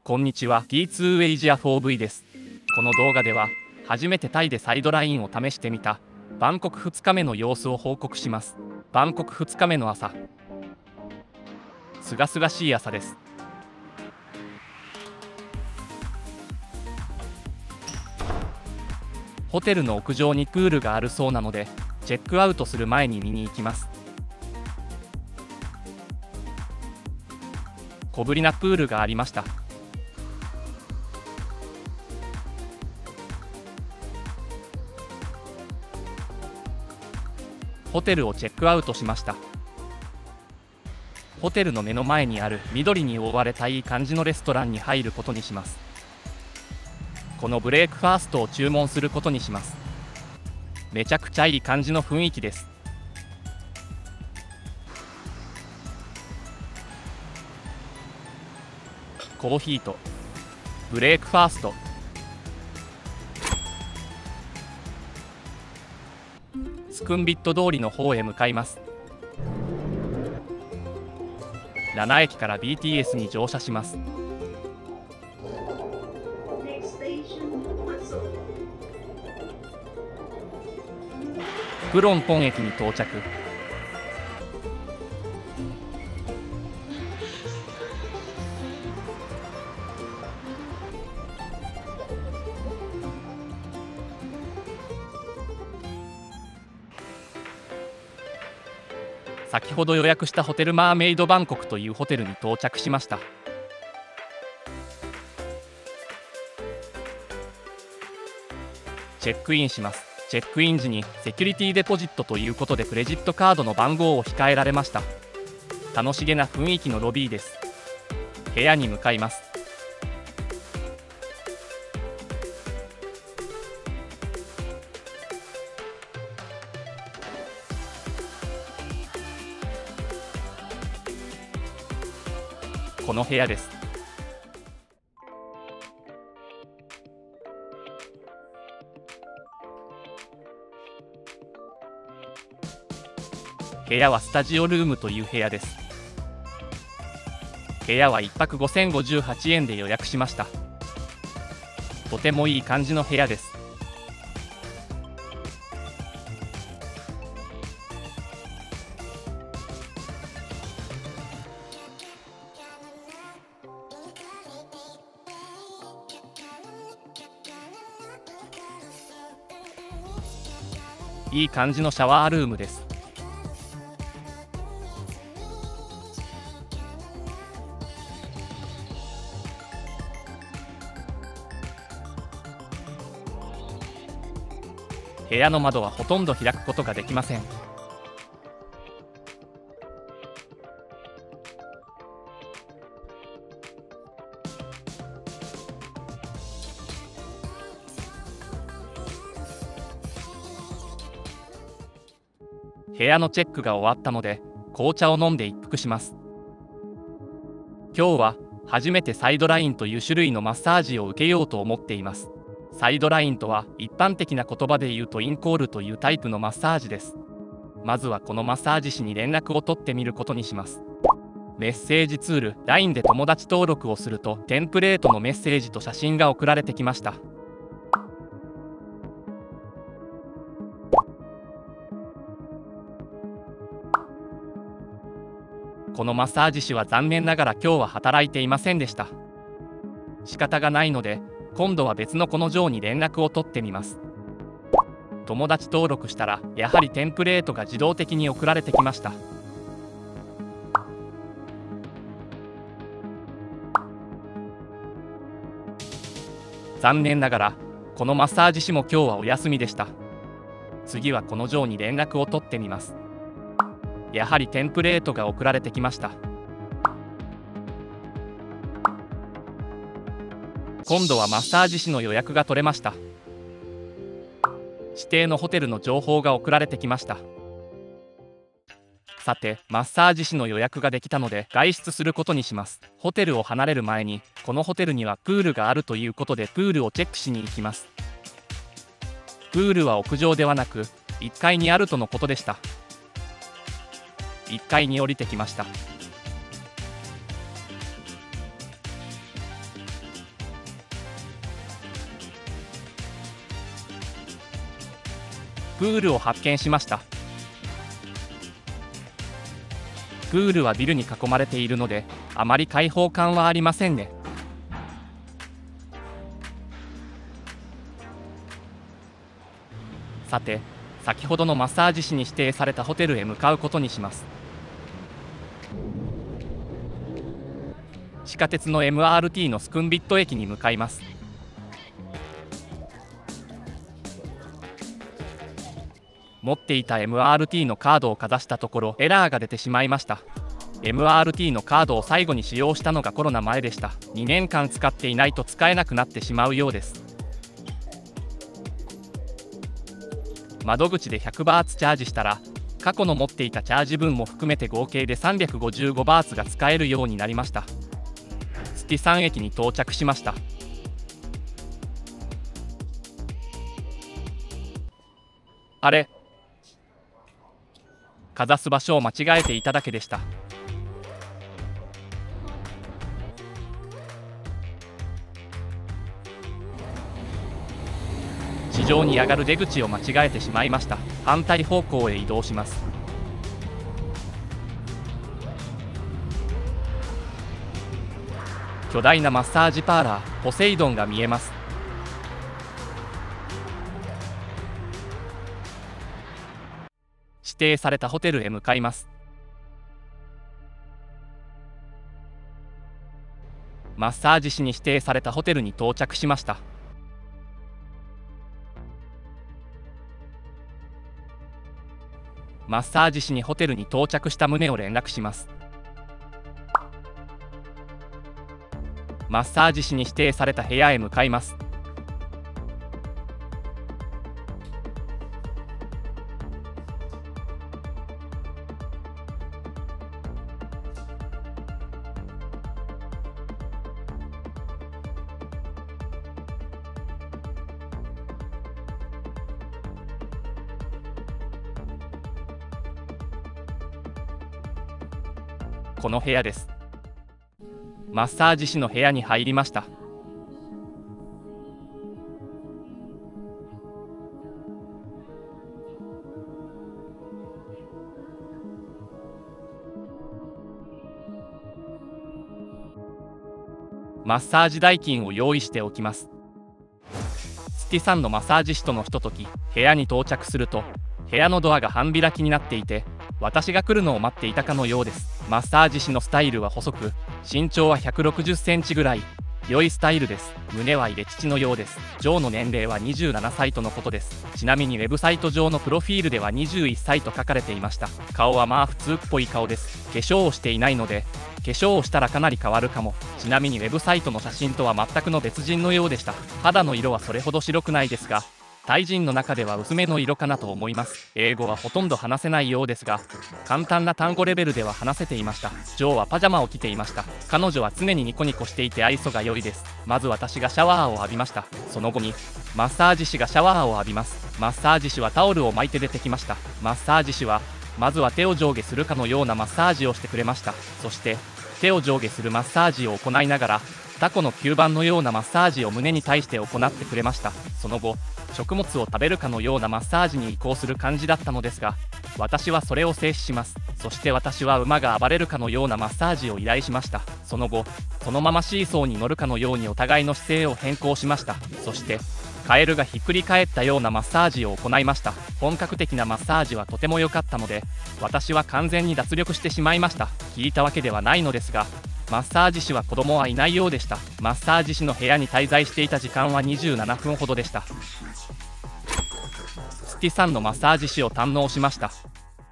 こんにちは、T2 エイジア 4V です。この動画では初めてタイでサイドラインを試してみたバンコク2日目の様子を報告します。バンコク2日目の朝、すがすがしい朝です。ホテルの屋上にプールがあるそうなのでチェックアウトする前に見に行きます。小ぶりなプールがありました。ホテルをチェックアウトしました。ホテルの目の前にある緑に覆われたいい感じのレストランに入ることにします。このブレイクファーストを注文することにします。めちゃくちゃいい感じの雰囲気です。コーヒーとブレイクファースト、スクンビット通りの方へ向かいます。ラナ駅から BTS に乗車します。プロンポン駅に到着。先ほど予約したホテルマーメイドバンコクというホテルに到着しました。チェックインします。チェックイン時にセキュリティデポジットということでクレジットカードの番号を控えられました。楽しげな雰囲気のロビーです。部屋に向かいます。この部屋です。部屋はスタジオルームという部屋です。部屋は1泊5058円で予約しました。とてもいい感じの部屋です。いい感じのシャワールームです。部屋の窓はほとんど開くことができません。部屋のチェックが終わったので紅茶を飲んで一服します。今日は初めてサイドラインという種類のマッサージを受けようと思っています。サイドラインとは一般的な言葉で言うとインコールというタイプのマッサージです。まずはこのマッサージ師に連絡を取ってみることにします。メッセージツール LINE で友達登録をするとテンプレートのメッセージと写真が送られてきました。このマッサージ師は残念ながら今日は働いていませんでした。仕方がないので今度は別のこの嬢に連絡を取ってみます。友達登録したらやはりテンプレートが自動的に送られてきました。残念ながらこのマッサージ師も今日はお休みでした。次はこの嬢に連絡を取ってみます。やはりテンプレートが送られてきました。今度はマッサージ師の予約が取れました。指定のホテルの情報が送られてきました。さて、マッサージ師の予約ができたので外出することにします。ホテルを離れる前にこのホテルにはプールがあるということでプールをチェックしに行きます。プールは屋上ではなく1階にあるとのことでした。1階に降りてきました。 プールを発見しました。プールはビルに囲まれているのであまり開放感はありませんね。さて、先ほどのマッサージ師に指定されたホテルへ向かうことにします。地下鉄の MRT のスクンビット駅に向かいます。持っていた MRT のカードをかざしたところエラーが出てしまいました。 MRT のカードを最後に使用したのがコロナ前でした。2年間使っていないと使えなくなってしまうようです。窓口で100バーツチャージしたら過去の持っていたチャージ分も含めて合計で355バーツが使えるようになりました。スティサン駅に到着しました。あれ、かざす場所を間違えていただけでした。地上に上がる出口を間違えてしまいました。反対方向へ移動します。巨大なマッサージパーラーポセイドンが見えます。指定されたホテルへ向かいます。マッサージ師に指定されたホテルに到着しました。マッサージ師にホテルに到着した旨を連絡します。マッサージ師に指定された部屋へ向かいます。この部屋です。マッサージ師の部屋に入りました。マッサージ代金を用意しておきます。スティさんのマッサージ師とのひととき、部屋に到着すると部屋のドアが半開きになっていて、私が来るのを待っていたかのようです。マッサージ師のスタイルは細く、身長は160センチぐらい。良いスタイルです。胸は入れ乳のようです。ジョーの年齢は27歳とのことです。ちなみにウェブサイト上のプロフィールでは21歳と書かれていました。顔はまあ普通っぽい顔です。化粧をしていないので、化粧をしたらかなり変わるかも。ちなみにウェブサイトの写真とは全くの別人のようでした。肌の色はそれほど白くないですが、タイ人の中では薄めの色かなと思います。英語はほとんど話せないようですが、簡単な単語レベルでは話せていました。ジョーはパジャマを着ていました。彼女は常にニコニコしていて愛想が良いです。まず私がシャワーを浴びました。その後にマッサージ師がシャワーを浴びます。マッサージ師はタオルを巻いて出てきました。マッサージ師はまずは手を上下するかのようなマッサージをしてくれました。そして手を上下するマッサージを行いながら、タコの吸盤のようなマッサージを胸に対して行ってくれました。その後、食物を食べるかのようなマッサージに移行する感じだったのですが、私はそれを制止します。そして私は馬が暴れるかのようなマッサージを依頼しました。その後、そのままシーソーに乗るかのようにお互いの姿勢を変更しました。そしてカエルがひっくり返ったようなマッサージを行いました。本格的なマッサージはとても良かったので、私は完全に脱力してしまいました。聞いたわけではないのですが、マッサージ師は子供はいないようでした。マッサージ師の部屋に滞在していた時間は27分ほどでした。スティさんのマッサージ師を堪能しました。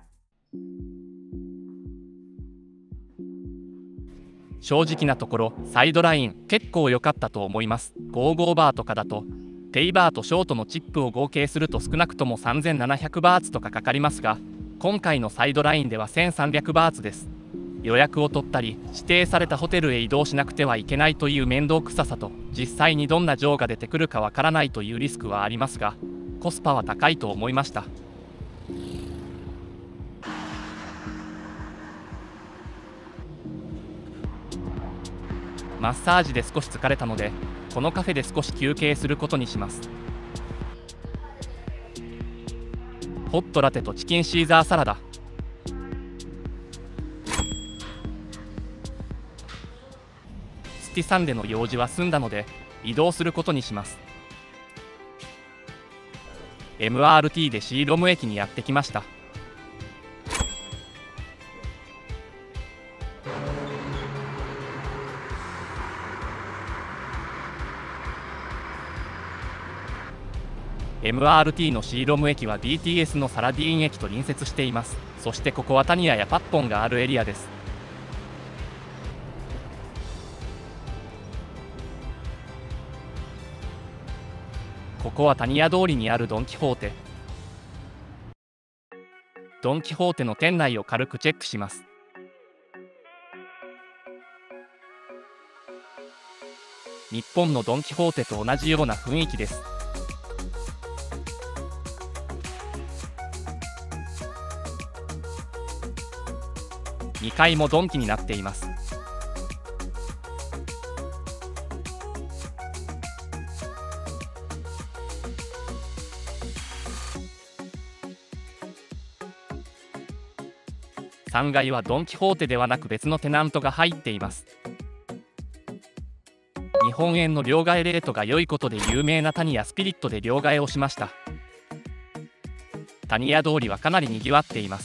正直なところサイドライン結構良かったと思います。55バーとかだとテイバーとショートのチップを合計すると少なくとも3700バーツとかかかりますが、今回のサイドラインでは1300バーツです。予約を取ったり指定されたホテルへ移動しなくてはいけないという面倒くささと、実際にどんなジョーが出てくるかわからないというリスクはありますが、コスパは高いと思いました。マッサージで少し疲れたので、このカフェで少し休憩することにします。 ホットラテとチキンシーザーサラダ。スティサンでの用事は済んだので移動することにします。MRT でシーロム駅にやってきました。MRT のシーロム駅は BTS のサラディーン駅と隣接しています。そしてここはタニヤやパッポンがあるエリアです。ここはタニヤ通りにあるドン・キホーテ。ドン・キホーテの店内を軽くチェックします。日本のドン・キホーテと同じような雰囲気です。2階もドンキになっています。3階はドン・キホーテではなく別のテナントが入っています。日本円の両替レートが良いことで有名なタニヤスピリットで両替をしました。タニヤ通りはかなりにぎわっています。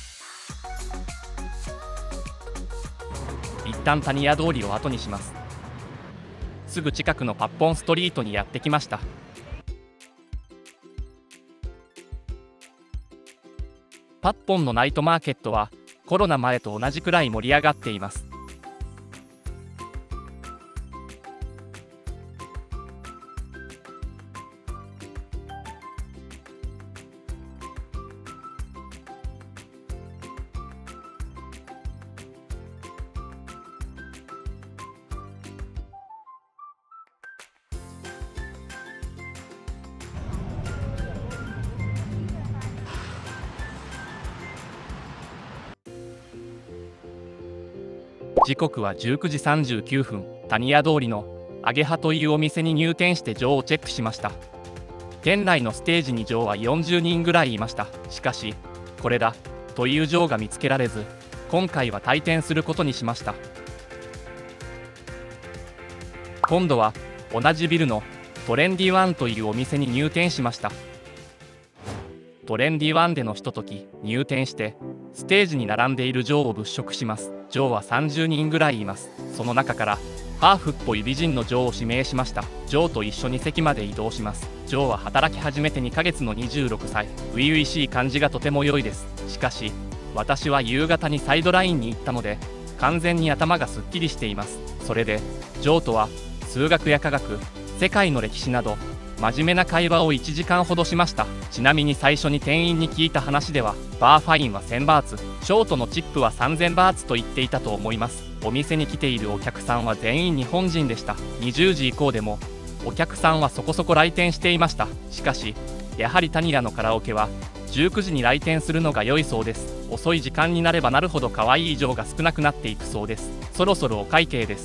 一旦タニヤ通りを後にします。すぐ近くのパッポンストリートにやってきました。パッポンのナイトマーケットはコロナ前と同じくらい盛り上がっています。時刻は19時39分、タニヤ通りのアゲハというお店に入店してジョーをチェックしました。店内のステージにジョーは40人ぐらいいました。しかし、これだというジョーが見つけられず、今回は退店することにしました。今度は同じビルのトレンディワンというお店に入店しました。トレンディワンでのひととき入店してステージに並んでいるジョーを物色します。ジョーは30人ぐらいいます。その中からハーフっぽい美人のジョーを指名しました。ジョーと一緒に席まで移動します。ジョーは働き始めて2ヶ月の26歳。初々しい感じがとても良いです。しかし私は夕方にサイドラインに行ったので完全に頭がすっきりしています。それでジョーとは数学や科学、世界の歴史など真面目な会話を1時間ほどしました。ちなみに最初に店員に聞いた話ではバーファインは1000バーツ、ショートのチップは3000バーツと言っていたと思います。お店に来ているお客さんは全員日本人でした。20時以降でもお客さんはそこそこ来店していました。しかしやはりタニヤのカラオケは19時に来店するのが良いそうです。遅い時間になればなるほど可愛いジョーが少なくなっていくそうです。そろそろお会計です。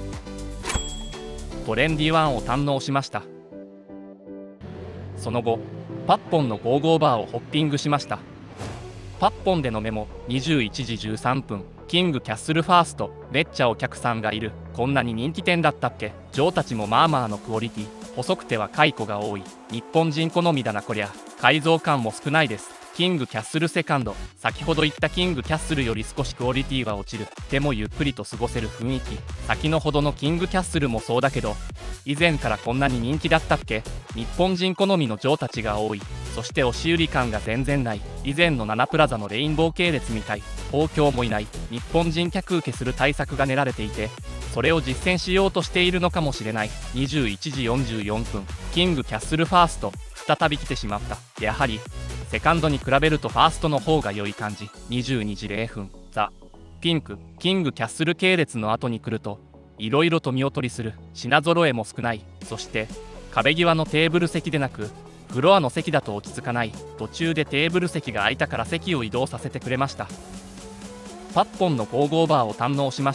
トレンディワンを堪能しました。その後パッポンのゴーゴーバーをホッピングしました。パッポンでのメモ21時13分、キングキャッスルファースト、めっちゃお客さんがいる。こんなに人気店だったっけ。ジョーたちもまあまあのクオリティ、細くては蚕が多い。日本人好みだなこりゃ。改造感も少ないです。キングキャッスルセカンド、先ほど言ったキングキャッスルより少しクオリティは落ちる。でもゆっくりと過ごせる雰囲気。先のほどのキングキャッスルもそうだけど以前からこんなに人気だったっけ。日本人好みのジョーたちが多い。そして押し売り感が全然ない。以前の7プラザのレインボー系列みたい。東京もいない。日本人客受けする対策が練られていてそれを実践しようとしているのかもしれない。21時44分、キングキャッスルファースト、再び来てしまった。やはりセカンドに比べるとファーストの方が良い感じ。22時0分、ザ・ピンク、キングキャッスル系列の後に来るといろいろと見劣りする。品揃えも少ない。そして壁際のテーブル席でなくフロアの席だと落ち着かない。途中でテーブル席が空いたから席を移動させてくれました。パッポンのゴーゴーバーを堪能しました。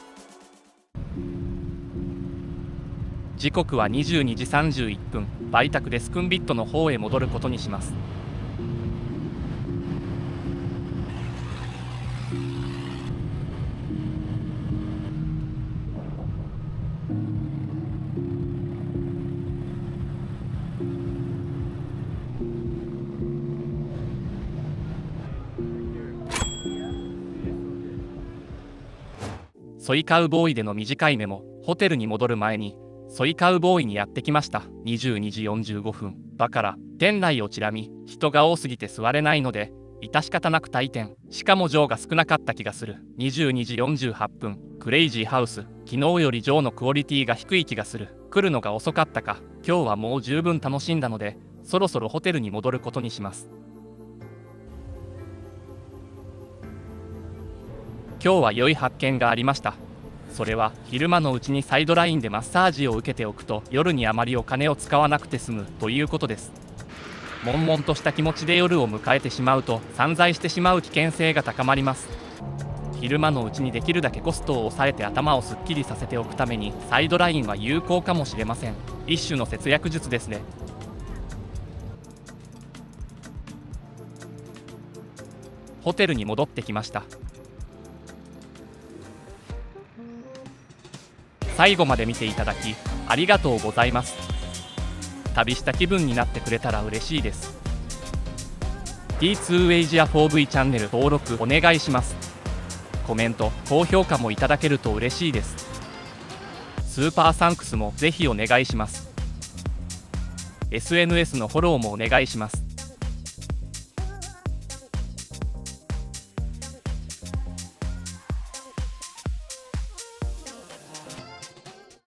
時刻は22時31分、売宅でスクンビットの方へ戻ることにします。 ソイカウボーイでの短いメモ。ホテルに戻る前にソイカウボーイにやってきました。22時45分。だから店内をチラ見、人が多すぎて座れないので致し方なく退店。しかもジョーが少なかった気がする。22時48分。クレイジーハウス。昨日よりジョーのクオリティが低い気がする。来るのが遅かったか。今日はもう十分楽しんだのでそろそろホテルに戻ることにします。今日は良い発見がありました。それは昼間のうちにサイドラインでマッサージを受けておくと夜にあまりお金を使わなくて済むということです。悶々とした気持ちで夜を迎えてしまうと散財してしまう危険性が高まります。昼間のうちにできるだけコストを抑えて頭をすっきりさせておくためにサイドラインは有効かもしれません。一種の節約術ですね。ホテルに戻ってきました。最後まで見ていただきありがとうございます。旅した気分になってくれたら嬉しいです。 T2 Asia 4V チャンネル登録お願いします。コメント、高評価もいただけると嬉しいです。スーパーサンクスもぜひお願いします。SNS のフォローもお願いします。